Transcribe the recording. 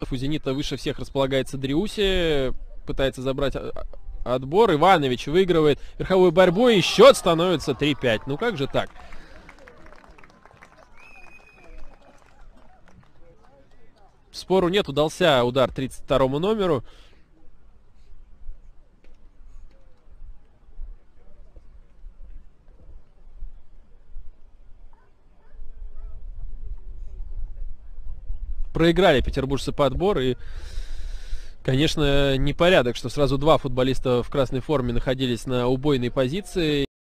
У «Зенита» выше всех располагается Дриуси. Пытается забрать отбор. Иванович выигрывает верховую борьбу. И счет становится 3-5. Ну как же так? Спору нет. Удался удар 32-му номеру. Проиграли петербуржцы по отбору. И, конечно, непорядок, что сразу два футболиста в красной форме находились на убойной позиции.